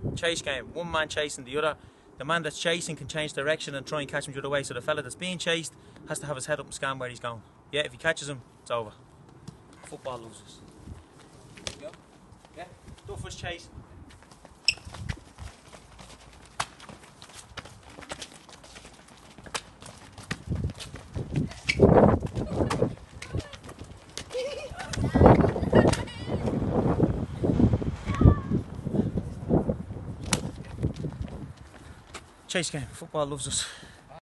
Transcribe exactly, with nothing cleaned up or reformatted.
chase game. One man chasing the other. The man that's chasing can change direction and try and catch him the other way. So the fella that's being chased has to have his head up and scan where he's going. Yeah, if he catches him, it's over. Football loses. There you go. Yeah, go for his chase. Chase game. Football loves us.